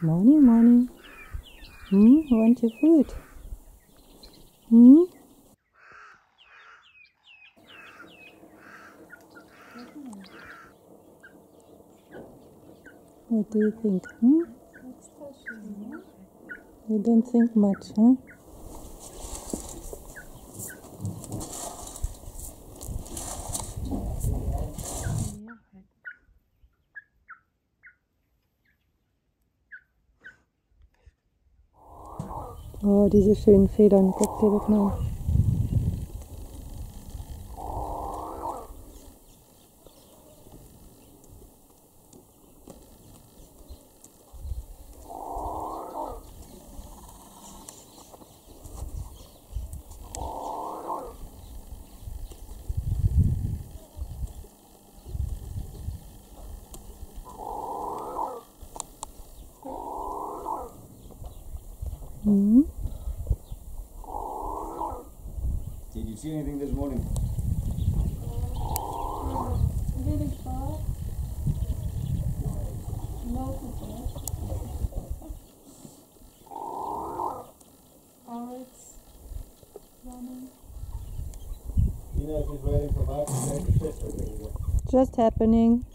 Morning, morning. Want your food? What do you think? You don't think much, huh? Oh, diese schönen Federn. Guck dir das mal an. Did you see anything this morning? Really far. Multiple. Parrots running. You know, she's waiting for Mark to take the picture. Just happening.